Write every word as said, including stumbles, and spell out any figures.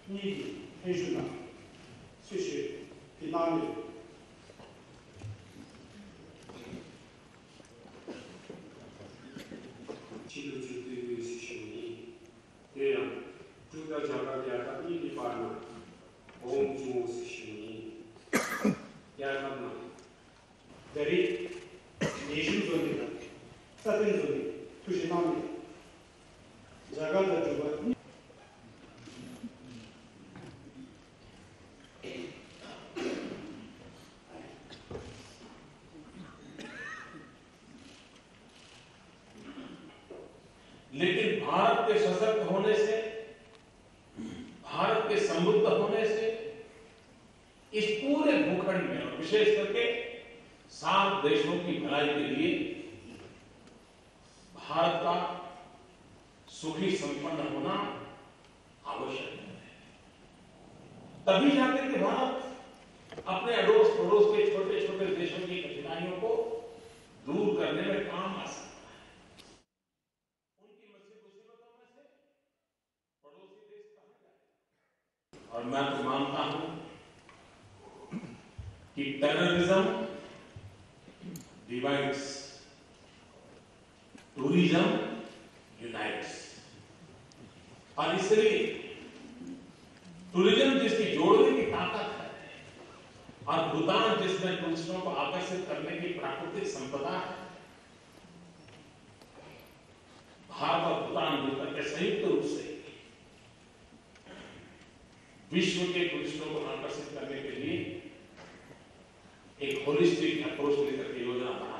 你培训了，谢谢给哪里？其实就对于是兄弟，这样就要讲到讲到一地方嘛，我们就是兄弟，讲到嘛，这里年轻做的，啥子做的，就是哪里，这个的这个。 लेकिन भारत के सशक्त होने से, भारत के समृद्ध होने से इस पूरे भूखंड में और विशेष करके सात देशों की भलाई के लिए भारत का सुखी संपन्न होना आवश्यक है। तभी जाकर के भारत अपने अड़ोस पड़ोस के छोटे छोटे देशों की कठिनाइयों को दूर करने में काम आ सकता है। और मैं तो मानता हूं कि टेररिज्म डिवाइड्स, टूरिज्म यूनाइट्स। और इसलिए टूरिज्म जिसकी जोड़ने की ताकत है और भूटान जिसमें टूरिस्टों को आकर्षित करने की प्राकृतिक संपदा है, भारत और भूटान मिलकर के संयुक्त रूप से विश्व के टूरिस्टों को आकर्षित करने के लिए एक होलिस्टिक अप्रोच लेकर के योजना बना